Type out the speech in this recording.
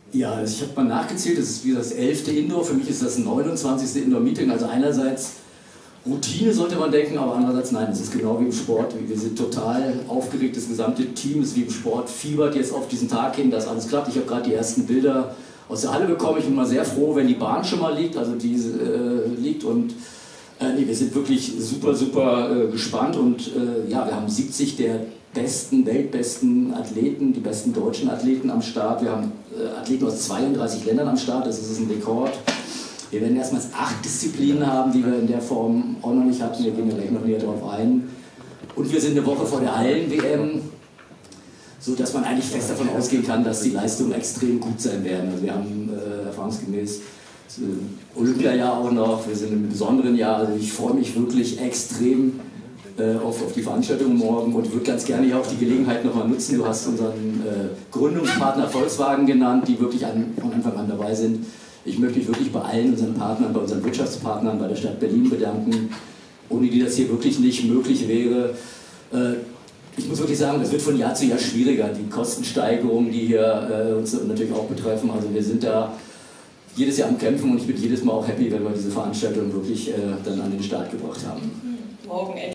Ja, also ich habe mal nachgezählt, das ist wie das 11. Indoor, für mich ist das 29. Indoor-Meeting, also einerseits Routine sollte man denken, aber andererseits nein, es ist genau wie im Sport, wir sind total aufgeregt, das gesamte Team ist wie im Sport, fiebert jetzt auf diesen Tag hin, dass alles klappt. Ich habe gerade die ersten Bilder aus der Halle bekommen, ich bin mal sehr froh, wenn die Bahn schon mal liegt, also die liegt und nee, wir sind wirklich super gespannt und ja, wir haben 70 der besten, weltbesten Athleten, die besten deutschen Athleten am Start. Wir haben Athleten aus 32 Ländern am Start, das ist ein Rekord. Wir werden erstmals 8 Disziplinen haben, die wir in der Form auch noch nicht hatten. Wir gehen ja gleich noch näher darauf ein. Und wir sind eine Woche vor der Hallen-WM, sodass man eigentlich fest davon ausgehen kann, dass die Leistungen extrem gut sein werden. Also wir haben erfahrungsgemäß das Olympiajahr auch noch, wir sind in einem besonderen Jahr. Also ich freue mich wirklich extrem auf die Veranstaltung morgen und würde ganz gerne hier auch die Gelegenheit nochmal nutzen. Du hast unseren Gründungspartner Volkswagen genannt, die wirklich von Anfang an dabei sind. Ich möchte mich wirklich bei allen unseren Partnern, bei unseren Wirtschaftspartnern, bei der Stadt Berlin bedanken, ohne die das hier wirklich nicht möglich wäre. Ich muss wirklich sagen, das wird von Jahr zu Jahr schwieriger, die Kostensteigerungen, die hier uns natürlich auch betreffen. Also wir sind da jedes Jahr am Kämpfen und ich bin jedes Mal auch happy, wenn wir diese Veranstaltung wirklich dann an den Start gebracht haben. Morgen